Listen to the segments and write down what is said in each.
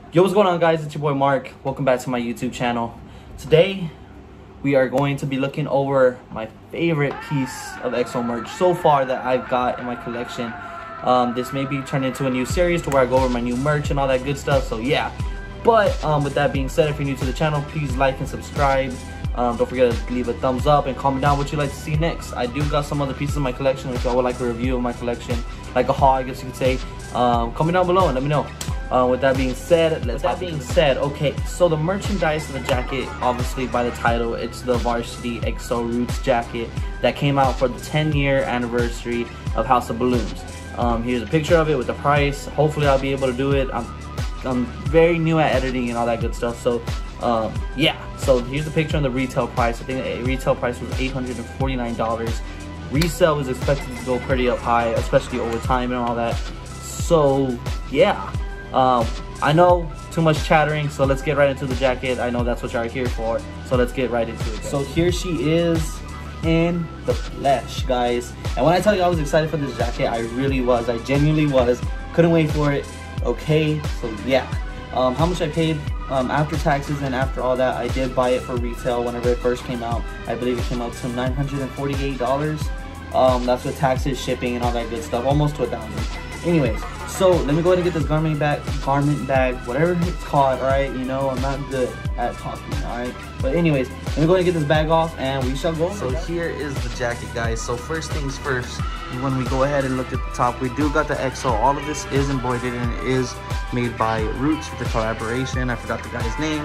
Yo, what's going on, guys? It's your boy Mark. Welcome back to my YouTube channel. Today we are going to be looking over my favorite piece of EXO merch so far that I've got in my collection. This may be turned into a new series to where I go over my new merch and all that good stuff, so yeah. But with that being said, if you're new to the channel, please like and subscribe. Don't forget to leave a thumbs up and comment down what you'd like to see next. I do got some other pieces in my collection if y'all would like a review of my collection, like a haul, I guess you could say. Comment down below and let me know. With that being said, okay, so the merchandise of the jacket, obviously by the title, it's the Varsity XO Roots jacket that came out for the 10-year anniversary of House of Balloons. Here's a picture of it with the price. Hopefully I'll be able to do it. I'm very new at editing and all that good stuff, so yeah. So here's the picture on the retail price. I think the retail price was $849. Resale is expected to go pretty up high, especially over time and all that. So yeah, I know too much chattering, so let's get right into the jacket. I know that's what y'all are here for, so let's get right into it, guys. So here she is in the flesh, guys. And when I tell you I was excited for this jacket, I really was. I genuinely was. Couldn't wait for it. Okay, so yeah. How much I paid after taxes and after all that, I did buy it for retail whenever it first came out. I believe it came out to $948. That's with taxes, shipping, and all that good stuff, almost to $1,000. Anyways, so let me go ahead and get this garment bag, whatever it's called. All right, you know I'm not good at talking. All right, but anyways, let me go ahead and get this bag off and we shall go. So here is the jacket, guys. So first things first, when we go ahead and look at the top, we do got the XO. All of this is embroidered and it is made by Roots with the collaboration. I forgot the guy's name.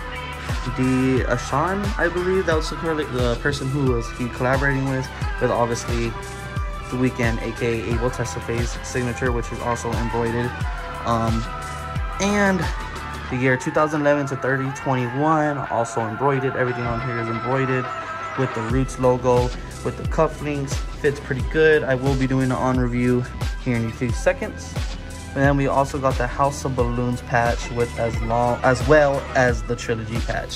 The ARSHAM, I believe that was the person who was he collaborating with obviously the Weeknd, aka Able Testaface's signature, which is also embroidered. And the year 2011 to 2021 also embroidered. Everything on here is embroidered with the Roots logo, with the cufflinks. Fits pretty good. I will be doing an on review here in a few seconds. And then we also got the House of Balloons patch with as well as the trilogy patch.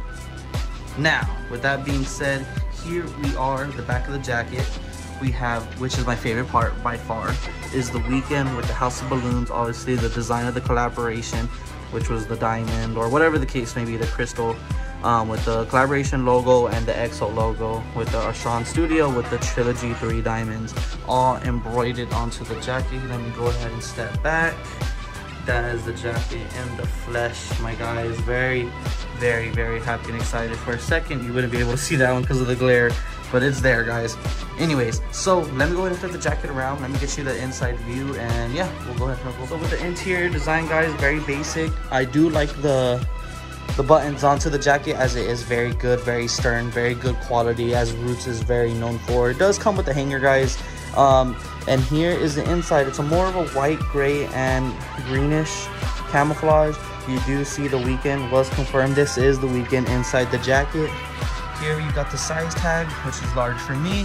Now, with that being said, here we are, the back of the jacket. We have, which is my favorite part by far, is the Weeknd with the House of Balloons. Obviously the design of the collaboration, which was the diamond or whatever the case may be, the crystal, with the collaboration logo and the EXO logo, with the ARSHAM Studio with the Trilogy 3 diamonds, all embroidered onto the jacket. Let me go ahead and step back. That is the jacket in the flesh, my guys. Very, very, very happy and excited. For a second, you wouldn't be able to see that one because of the glare, but it's there, guys. Anyways, so let me go ahead and flip the jacket around. Let me get you the inside view, and yeah, we'll go ahead and go. So with the interior design, guys, very basic. I do like the buttons onto the jacket, as it is very good, very stern, very good quality, as Roots is very known for. It does come with a hanger, guys. And here is the inside. It's a more of a white, gray, and greenish camouflage. You do see the Weeknd was confirmed. This is the Weeknd inside the jacket. Here you got the size tag, which is large for me.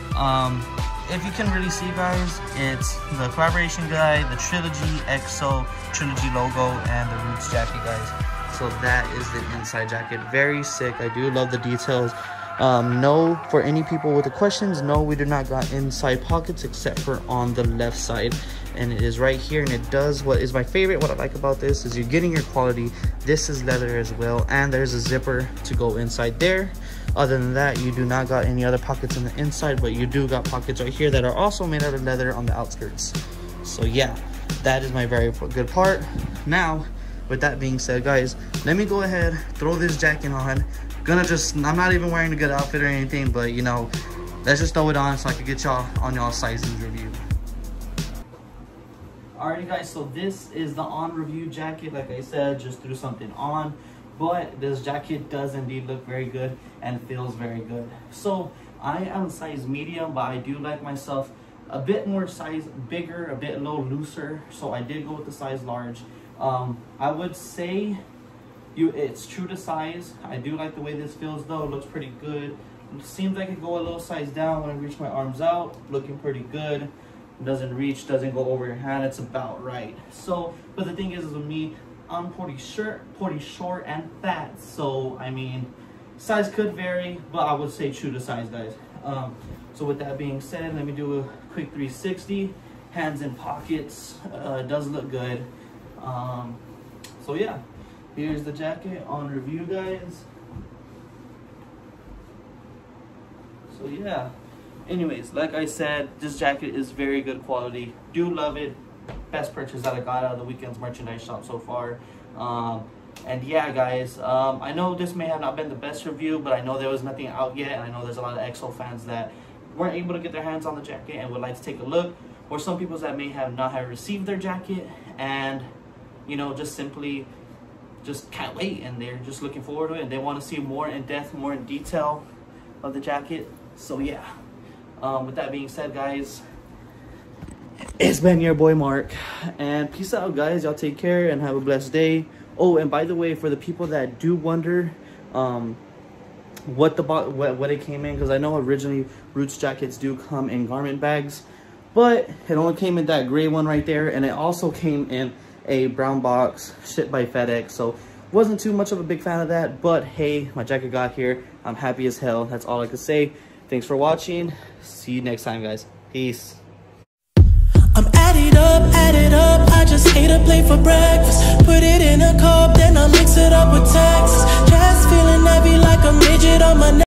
If you can really see, guys, it's the collaboration guy, the Trilogy XO Trilogy logo, and the Roots jacket, guys. So that is the inside jacket. Very sick. I do love the details. No, for any people with the questions, no, we do not got inside pockets except for on the left side, and it is right here. And it does what is my favorite. What I like about this is you're getting your quality. This is leather as well, and there's a zipper to go inside there. Other than that, you do not got any other pockets on the inside, but you do got pockets right here that are also made out of leather on the outskirts. So yeah, that is my very good part. Now, with that being said, guys, let me go ahead, throw this jacket on. I'm not even wearing a good outfit or anything, but you know, let's just throw it on so I can get y'all on y'all sizes review. Alrighty, guys, so this is the on review jacket. Like I said, just threw something on, but this jacket does indeed look very good and feels very good. So I am size medium, but I do like myself a bit more size bigger, a bit a little looser, so I did go with the size large. I would say it's true to size. I do like the way this feels, though. It looks pretty good. It seems like it go a little size down when I reach my arms out. Looking pretty good. It doesn't reach, doesn't go over your hand. It's about right. So, but the thing is with me, I'm pretty short and fat. So, I mean, size could vary, but I would say true to size, guys. So with that being said, let me do a quick 360. Hands in pockets. Does look good. So yeah, here's the jacket on review, guys. So yeah, anyways, like I said, this jacket is very good quality. Do love it. Best purchase that I got out of the Weeknd's merchandise shop so far. And yeah, guys, I know this may have not been the best review, but I know there was nothing out yet, and I know there's a lot of EXO fans that weren't able to get their hands on the jacket and would like to take a look, or some people that may have not have received their jacket and, you know, just simply just can't wait, and they're just looking forward to it, and they want to see more in depth, more in detail of the jacket. So yeah, with that being said, guys, it's been your boy Mark, and peace out, guys. Y'all take care and have a blessed day. Oh, and by the way, for the people that do wonder what it came in, because I know originally Roots jackets do come in garment bags, but it only came in that gray one right there, and it also came in a brown box shipped by FedEx. So wasn't too much of a big fan of that, but hey, my jacket got here. I'm happy as hell. That's all I could say. Thanks for watching. See you next time, guys. Peace. I'm add it up, I just ate a plate for breakfast. Put it in a cup, then I mix it up with Texas. Just feeling heavy like a midget on my neck.